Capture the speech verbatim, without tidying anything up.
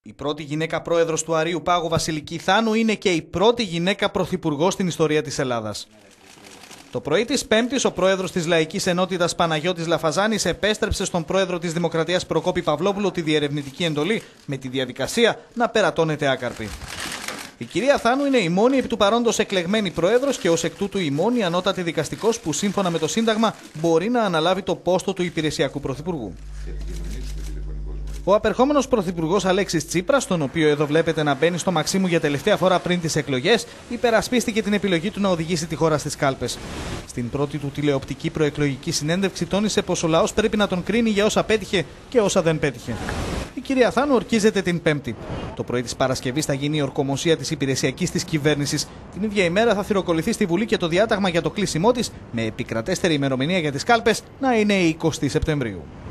Η πρώτη γυναίκα πρόεδρος του Αρείου Πάγου, Βασιλική Θάνου, είναι και η πρώτη γυναίκα πρωθυπουργός στην ιστορία της Ελλάδας. Το πρωί της Πέμπτης, ο πρόεδρος της Λαϊκής Ενότητας Παναγιώτης Λαφαζάνης επέστρεψε στον πρόεδρο της Δημοκρατίας Προκόπη Παυλόπουλο τη διερευνητική εντολή με τη διαδικασία να περατώνεται άκαρπη. Η κυρία Θάνου είναι η μόνη επί του παρόντος εκλεγμένη πρόεδρος και ως εκ τούτου η μόνη ανώτατη δικαστικός που σύμφωνα με το Σύνταγμα μπορεί να αναλάβει το πόστο του υπηρεσιακού πρωθυπουργού. Ο απερχόμενος πρωθυπουργός Αλέξης Τσίπρας, τον οποίο εδώ βλέπετε να μπαίνει στο Μαξίμου για τελευταία φορά πριν τις εκλογές, υπερασπίστηκε την επιλογή του να οδηγήσει τη χώρα στις κάλπες. Στην πρώτη του τηλεοπτική προεκλογική συνέντευξη τόνισε πως ο λαός πρέπει να τον κρίνει για όσα πέτυχε και όσα δεν πέτυχε. Η κυρία Θάνου ορκίζεται την Πέμπτη. Το πρωί της Παρασκευής θα γίνει η ορκομοσία της υπηρεσιακής της κυβέρνησης. Την ίδια ημέρα θα θυροκοληθεί στη Βουλή και το διάταγμα για το κλείσιμό της, με επικρατέστερη ημερομηνία για τις κάλπες να είναι η εικοστή Σεπτεμβρίου.